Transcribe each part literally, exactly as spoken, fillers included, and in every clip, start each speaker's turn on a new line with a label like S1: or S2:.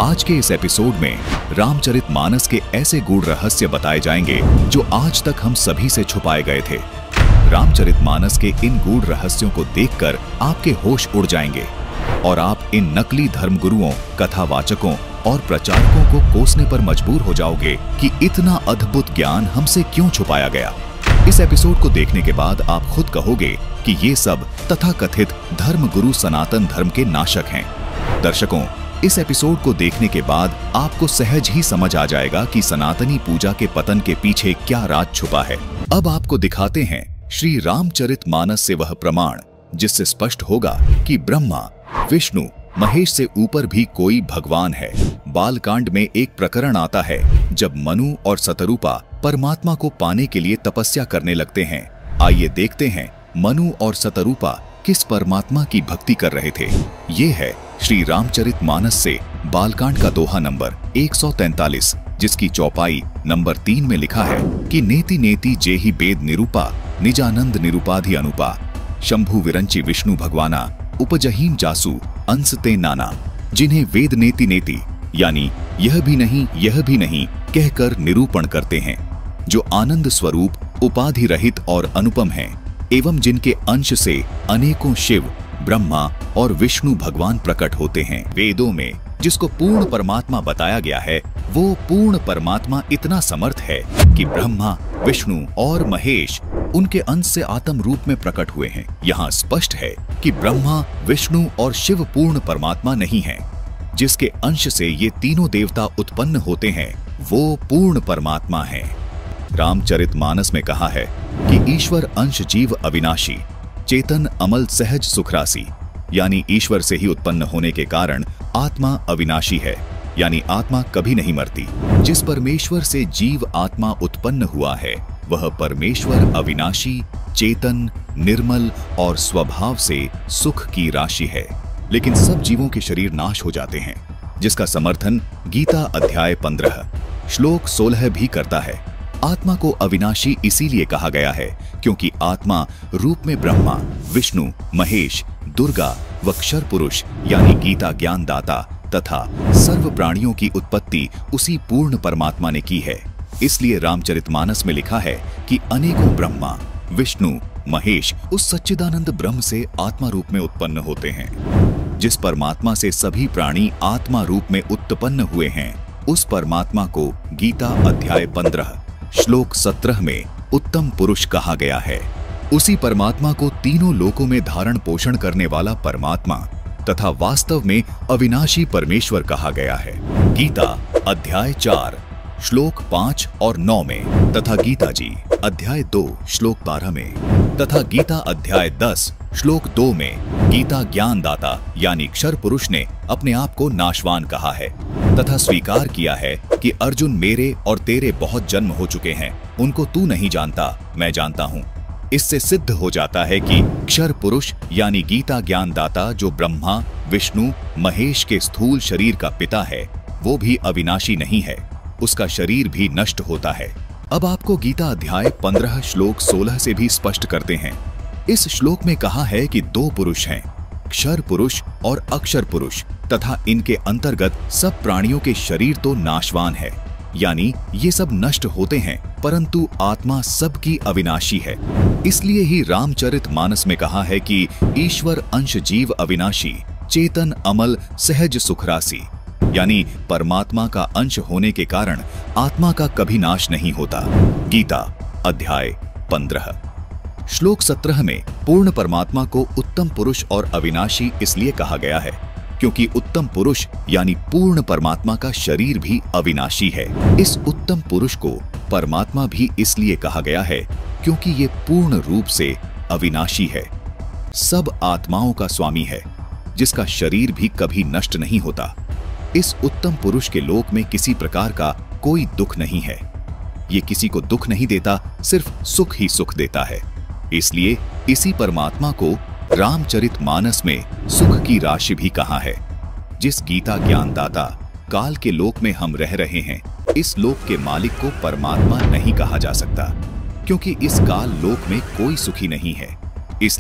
S1: आज के इस एपिसोड में रामचरितमानस के ऐसे गूढ़ रहस्य बताए जाएंगे जो आज तक हम सभी से छुपाए गए थे। रामचरितमानस के इन गूढ़ रहस्यों को देखकर आपके होश उड़ जाएंगे और आप इन नकली धर्मगुरुओं, कथावाचकों और प्रचारकों को कोसने पर मजबूर हो जाओगे कि इतना अद्भुत ज्ञान हमसे क्यों छुपाया गया। इस एपिसोड को देखने के बाद आप खुद कहोगे कि ये सब तथाकथित धर्मगुरु सनातन धर्म के नाशक हैं। दर्शकों, इस एपिसोड को देखने के बाद आपको सहज ही समझ आ जाएगा कि सनातनी पूजा के पतन के पीछे क्या राज छुपा है। अब आपको दिखाते हैं श्री रामचरितमानस से वह प्रमाण जिससे स्पष्ट होगा कि ब्रह्मा, विष्णु, महेश से ऊपर भी कोई भगवान है। बालकांड में एक प्रकरण आता है जब मनु और शतरूपा परमात्मा को पाने के लिए तपस्या करने लगते हैं। आइए देखते हैं मनु और शतरूपा किस परमात्मा की भक्ति कर रहे थे। ये है श्री रामचरितमानस से बालकांड का दोहा नंबर एक सौ तैंतालीस, जिसकी चौपाई नंबर तीन में लिखा है कि नेति नेति जेहि वेद निरूपा, निजानंद निरूपाधि अनुपा, शंभु विरंचि विष्णु भगवाना, उपजहीम जासु अंसते नाना। जिन्हें वेद नेति नेति यानी यह भी नहीं यह भी नहीं कहकर निरूपण करते हैं, जो आनंद स्वरूप, उपाधि रहित और अनुपम हैं, एवं जिनके अंश से अनेकों शिव, ब्रह्मा और विष्णु भगवान प्रकट होते हैं। वेदों में जिसको पूर्ण परमात्मा बताया गया है, वो पूर्ण परमात्मा इतना समर्थ है कि ब्रह्मा, विष्णु और महेश उनके अंश से आत्म रूप में प्रकट हुए हैं। यहाँ स्पष्ट है कि ब्रह्मा, विष्णु और शिव पूर्ण परमात्मा नहीं हैं। जिसके अंश से ये तीनों देवता उत्पन्न होते हैं, वो पूर्ण परमात्मा है। रामचरितमानस में कहा है कि ईश्वर अंश जीव अविनाशी, चेतन अमल सहज सुखरासी, यानी ईश्वर से ही उत्पन्न होने के कारण आत्मा अविनाशी है, यानी आत्मा कभी नहीं मरती। जिस परमेश्वर से जीव आत्मा उत्पन्न हुआ है, वह परमेश्वर अविनाशी, चेतन, निर्मल और स्वभाव से सुख की राशि है। लेकिन सब जीवों के शरीर नाश हो जाते हैं, जिसका समर्थन गीता अध्याय पंद्रह श्लोक सोलह भी करता है। आत्मा को अविनाशी इसीलिए कहा गया है क्योंकि आत्मा रूप में ब्रह्मा, विष्णु, महेश, दुर्गा व क्षर पुरुष यानी गीता ज्ञान दाता तथा सर्व प्राणियों की उत्पत्ति उसी पूर्ण परमात्मा ने की है। इसलिए रामचरितमानस में लिखा है कि अनेकों ब्रह्मा, विष्णु, महेश उस सच्चिदानंद ब्रह्म से आत्मा रूप में उत्पन्न होते हैं। जिस परमात्मा से सभी प्राणी आत्मा रूप में उत्पन्न हुए हैं, उस परमात्मा को गीता अध्याय पंद्रह श्लोक सत्रह में उत्तम पुरुष कहा गया है। उसी परमात्मा को तीनों लोकों में धारण पोषण करने वाला परमात्मा तथा वास्तव में अविनाशी परमेश्वर कहा गया है। गीता अध्याय चार श्लोक पांच और नौ में तथा गीता जी अध्याय दो श्लोक बारह में तथा गीता अध्याय दस श्लोक दो में गीता ज्ञान दाता यानी क्षर पुरुष ने अपने आप को नाशवान कहा है तथा स्वीकार किया है कि अर्जुन, मेरे और तेरे बहुत जन्म हो चुके हैं, उनको तू नहीं जानता, मैं जानता हूँ। इससे सिद्ध हो जाता है कि क्षर पुरुष यानी गीता ज्ञान दाता जो ब्रह्मा, विष्णु, महेश के स्थूल शरीर का पिता है, वो भी अविनाशी नहीं है, उसका शरीर भी नष्ट होता है। अब आपको गीता अध्याय पंद्रह श्लोक सोलह से भी स्पष्ट करते हैं। इस श्लोक में कहा है कि दो पुरुष हैं, क्षर पुरुष और अक्षर पुरुष, तथा इनके अंतर्गत सब प्राणियों के शरीर तो नाशवान है, यानी ये सब नष्ट होते हैं, परंतु आत्मा सबकी अविनाशी है। इसलिए ही रामचरितमानस में कहा है कि ईश्वर अंश जीव अविनाशी, चेतन अमल सहज सुखरासी, यानी परमात्मा का अंश होने के कारण आत्मा का कभी नाश नहीं होता। गीता अध्याय पंद्रह श्लोक सत्रह में पूर्ण परमात्मा को उत्तम पुरुष और अविनाशी इसलिए कहा गया है क्योंकि उत्तम पुरुष यानी पूर्ण परमात्मा का शरीर भी अविनाशी है। इस उत्तम पुरुष को परमात्मा भी इसलिए कहा गया है क्योंकि ये पूर्ण रूप से अविनाशी है, सब आत्माओं का स्वामी है, जिसका शरीर भी कभी नष्ट नहीं होता। इस उत्तम पुरुष के लोक में किसी प्रकार का कोई दुख नहीं है। ये किसी को दुख नहीं देता, सिर्फ सुख ही सुख देता है। इसलिए इसी परमात्मा को रामचरितमानस में सुख की राशि भी कहा है। जिस गीता ज्ञान दाता काल के लोक में हम रह रहे हैं, इस लोक के मालिक को परमात्मा नहीं कहा जा सकता क्योंकि इस काल लोक में कोई सुखी नहीं है। इसलिए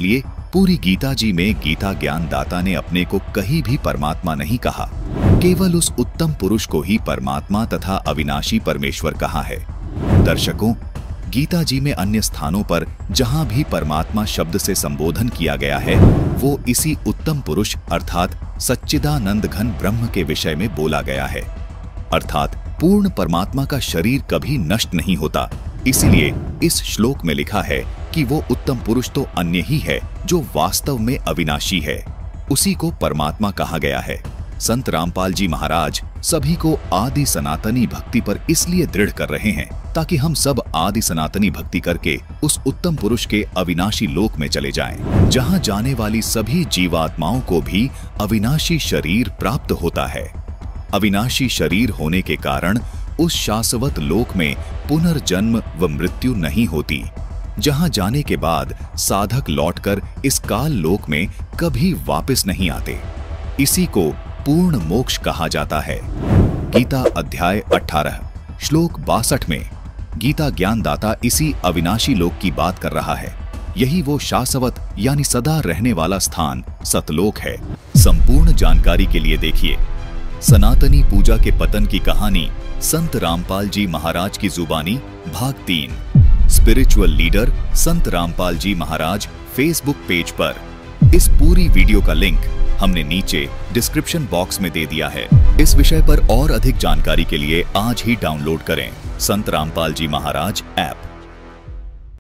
S1: पूरी गीता जी में गीता ज्ञान दाता ने अपने को कहीं भी परमात्मा नहीं कहा, केवल उस उत्तम पुरुष को ही परमात्मा तथा अविनाशी परमेश्वर कहा है। दर्शकों, गीता जी में अन्य स्थानों पर जहां भी परमात्मा शब्द से संबोधन किया गया है, वो इसी उत्तम पुरुष अर्थात सच्चिदानंद घन ब्रह्म के विषय में बोला गया है। अर्थात पूर्ण परमात्मा का शरीर कभी नष्ट नहीं होता। इसीलिए इस श्लोक में लिखा है कि वो उत्तम पुरुष तो अन्य ही है जो वास्तव में अविनाशी है, उसी को परमात्मा कहा गया है। संत रामपाल जी महाराज सभी को आदि सनातनी भक्ति पर इसलिए दृढ़ कर रहे हैं ताकि हम सब आदि सनातनी भक्ति करके उस उत्तम पुरुष के अविनाशी लोक में चले जाएं, जहां जाने वाली सभी जीवात्माओं को भी अविनाशी शरीर प्राप्त होता है। अविनाशी शरीर होने के कारण उस शाश्वत लोक में पुनर्जन्म व मृत्यु नहीं होती, जहां जाने के बाद साधक लौटकर इस काल लोक में कभी वापस नहीं आते। इसी को पूर्ण मोक्ष कहा जाता है। गीता अध्याय अठारह श्लोक बासठ में गीता ज्ञान दाता इसी अविनाशी लोक की बात कर रहा है। यही वो शाश्वत यानी सदा रहने वाला स्थान सतलोक है। संपूर्ण जानकारी के लिए देखिए सनातनी पूजा के पतन की कहानी संत रामपाल जी महाराज की जुबानी भाग तीन। Spiritual leader Sant Rampal ji Maharaj Facebook page पर। इस पूरी वीडियो का लिंक हमने नीचे डिस्क्रिप्शन बॉक्स में दे दिया है। इस विषय पर और अधिक जानकारी के लिए आज ही डाउनलोड करें संत रामपाल जी महाराज ऐप।